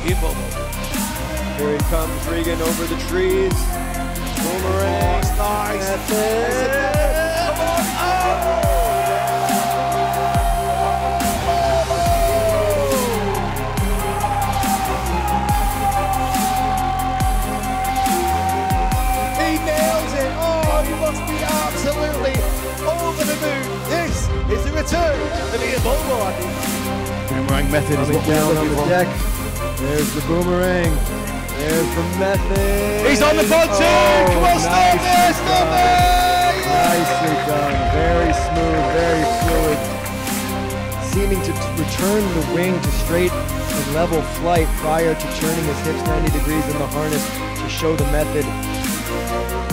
Ian Bobo. Here he comes, Regan over the trees. Boomerang. Oh, nice. That's it. Come on. Oh! He nails it. Oh, he must be absolutely over the moon. This is the return of Ian Bobo, I think. Boomerang method is what we're Down on looking the for. deck. There's the boomerang. There's the method. He's on the pontoon! Oh, Come on, stop it! Stop it! Nicely done. Very smooth, very fluid. Seeming to return the wing to straight and level flight prior to turning his hips 90 degrees in the harness to show the method.